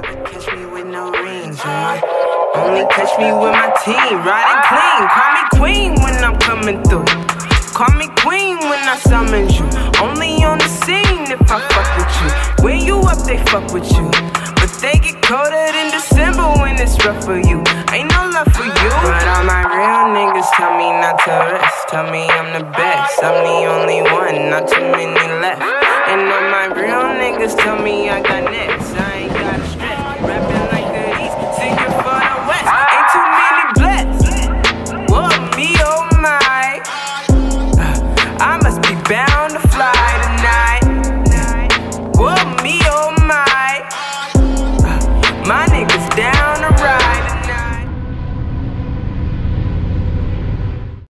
never catch me with no rings, only catch me with my team, riding clean. Call me queen when I'm coming through. Call me queen when I summon you. Only on the scene if I fuck with you. When you up, they fuck with you. But they get colder than December when it's rough for you. Ain't no love for you. But all my real niggas tell me not to rest. Tell me I'm the best. I'm the only one, not too many left. And all my real niggas tell me I got next.